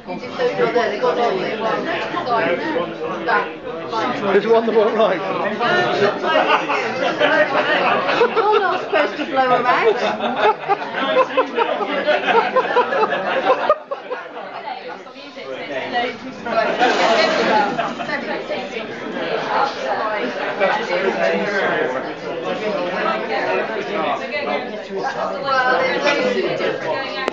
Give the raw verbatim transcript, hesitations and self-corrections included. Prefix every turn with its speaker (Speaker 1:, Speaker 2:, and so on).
Speaker 1: Is one the wrong right?
Speaker 2: You're not supposed to blow them out.
Speaker 3: Well, they're very different.